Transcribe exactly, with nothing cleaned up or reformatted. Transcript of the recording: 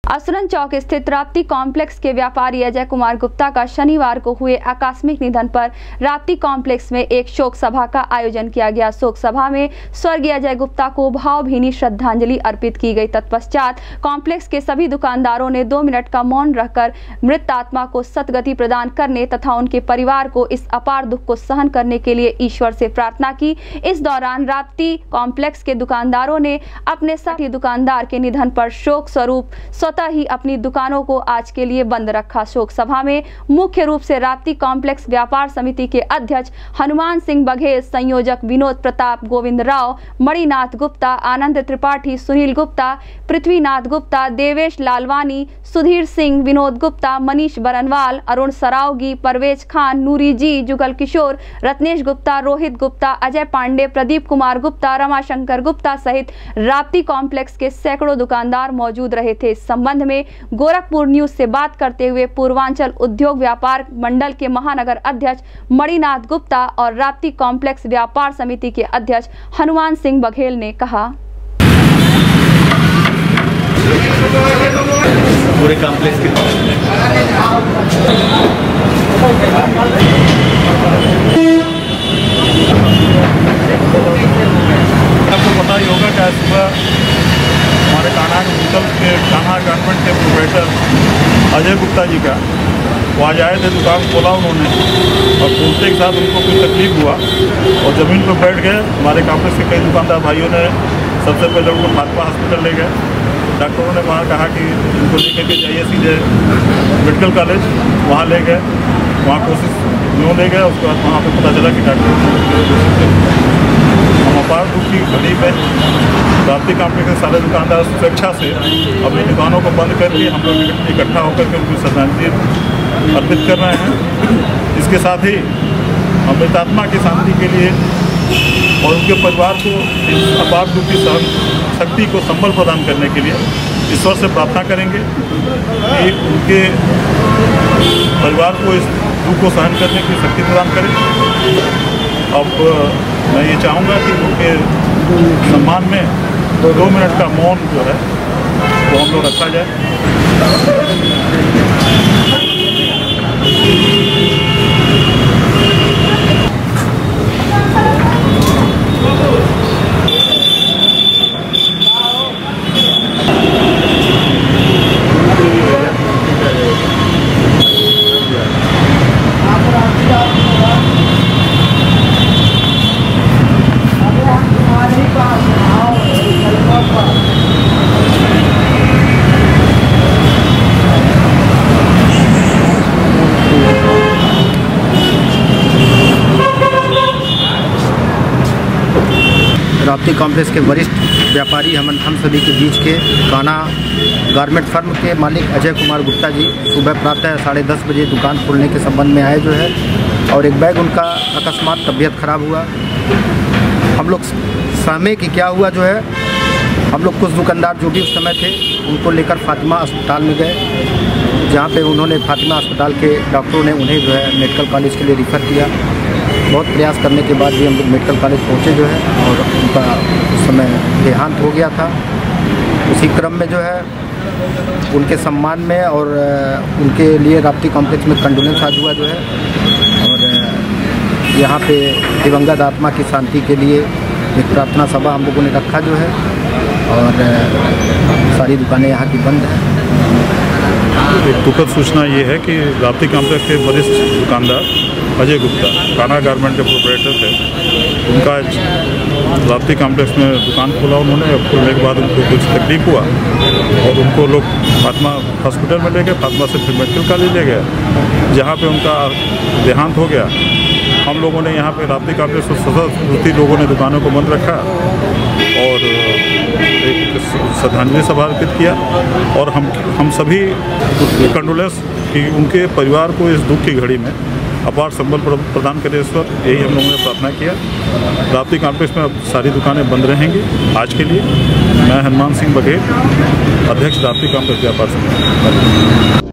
असुरन चौक स्थित राप्ती कॉम्प्लेक्स के व्यापारी अजय कुमार गुप्ता का शनिवार को हुए आकस्मिक निधन पर राप्ती कॉम्प्लेक्स में एक शोक सभा का आयोजन किया गया। शोक सभा में स्वर्गीय अजय गुप्ता को भावभीनी श्रद्धांजलि अर्पित की गई। तत्पश्चात कॉम्प्लेक्स के सभी दुकानदारों ने दो मिनट का मौन रखकर मृत आत्मा को सद्गति प्रदान करने तथा उनके परिवार को इस अपार दुख को सहन करने के लिए ईश्वर से प्रार्थना की। इस दौरान राप्ती कॉम्प्लेक्स के दुकानदारों ने अपने साथी दुकानदार के निधन पर शोक स्वरूप स्वतः ही अपनी दुकानों को आज के लिए बंद रखा। शोक सभा में मुख्य रूप से राप्ती कॉम्प्लेक्स व्यापार समिति के अध्यक्ष हनुमान सिंह बघेल, संयोजक विनोद प्रताप, गोविंद राव, मणिनाथ गुप्ता, आनंद त्रिपाठी, सुनील गुप्ता, पृथ्वीनाथ गुप्ता, देवेश लालवानी, सुधीर सिंह, विनोद गुप्ता, मनीष बरनवाल, अरुण सरावगी, परवेज खान, नूरी जी, जुगल किशोर, रत्नेश गुप्ता, रोहित गुप्ता, अजय पांडे, प्रदीप कुमार गुप्ता, रमाशंकर गुप्ता सहित राप्ती कॉम्प्लेक्स के सैकड़ों दुकानदार मौजूद रहे थे। इस संबंध में गोरखपुर न्यूज से बात करते हुए पूर्वांचल उद्योग व्यापार मंडल के महानगर अध्यक्ष मणिनाथ गुप्ता और राप्ती कॉम्प्लेक्स व्यापार समिति के अध्यक्ष हनुमान सिंह बघेल ने कहा, पूरे कॉम्प्लेक्स के आपको पता ही होगा कि आज सुबह हमारे कान्हा होटल के कान्हा गारमेंट के प्रोप्राइटर अजय गुप्ता जी का वो आज आए थे, दुकान खोला उन्होंने और खोलते के साथ उनको कुछ तकलीफ हुआ और ज़मीन पर बैठ गए। हमारे कॉम्प्लेक्स के कई दुकानदार भाइयों ने सबसे पहले उनको फातिमा हॉस्पिटल ले गए। डॉक्टरों ने वहाँ कहा कि उनको लेकर के जाइए सीधे मेडिकल कॉलेज, वहाँ ले गए, वहाँ कोशिश यूँ ले गए। उसके बाद वहाँ पर पता चला कि डॉक्टर हम अपार दुख की घड़ी में राप्ती कॉम्प्लेक्स के सारे दुकानदार स्वेच्छा से अपनी दुकानों को बंद करके हम लोग इकट्ठा होकर के उनकी श्रद्धांजलि अर्पित कर रहे हैं। इसके साथ ही हम मृतात्मा की शांति के लिए और उनके परिवार को इस अपार दुख की सहन शक्ति को संबल प्रदान करने के लिए ईश्वर से प्रार्थना करेंगे कि उनके परिवार को इस दुख को सहन करने की शक्ति प्रदान करें। अब मैं ये चाहूँगा कि उनके सम्मान में दो मिनट का मौन जो है वो हम लोग रखा जाए। राप्ती कॉम्प्लेक्स के वरिष्ठ व्यापारी हम हम सभी के बीच के कान्हा गारमेंट फर्म के मालिक अजय कुमार गुप्ता जी सुबह प्रातः साढ़े दस बजे दुकान खोलने के संबंध में आए जो है, और एक बैग उनका अकस्मात तबीयत खराब हुआ। हम लोग सहमे कि क्या हुआ जो है, हम लोग कुछ दुकानदार जो भी उस समय थे उनको लेकर फातिमा अस्पताल में गए, जहाँ पे उन्होंने फातिमा अस्पताल के डॉक्टरों ने उन्हें जो है मेडिकल कॉलेज के लिए रिफ़र किया। बहुत प्रयास करने के बाद भी हम लोग मेडिकल कॉलेज पहुँचे जो है, और उनका उस समय देहांत हो गया था। उसी क्रम में जो है उनके सम्मान में और उनके लिए राप्ती कॉम्प्लेक्स में कंडोलेंस आज हुआ जो है, और यहाँ पे दिवंगत आत्मा की शांति के लिए एक प्रार्थना सभा हम लोगों ने रखा जो है, और सारी दुकानें यहाँ की बंद हैं। एक दुखद सूचना ये है कि राप्ती कॉम्प्लेक्स के वरिष्ठ दुकानदार अजय गुप्ता कान्हा गारमेंट के प्रोप्राइटर थे, उनका आज राप्ती कॉम्प्लेक्स में दुकान खोला उन्होंने। खोलने के बाद उनको कुछ तकलीफ हुआ और उनको लोग फातिमा हॉस्पिटल में ले गए, फातिमा से फिर मेडिकल कॉलेज ले गए, जहाँ पे उनका देहांत हो गया। हम लोगों ने यहाँ पे राप्ती कॉम्प्लेक्स में सशस्त्र लोगों ने दुकानों को बंद रखा और एक श्रद्धांजलि सभा अर्पित किया, और हम हम सभी कंडोलेंस कि उनके परिवार को इस दुख की घड़ी में अपार संबल प्रदान करे ईश्वर, यही हम लोगों ने प्रार्थना किया। राप्ती कॉम्प्लेक्स में अब सारी दुकानें बंद रहेंगी आज के लिए। मैं हनुमान सिंह बघेल, अध्यक्ष राप्ती कॉम्प्लेक्स व्यापार समिति।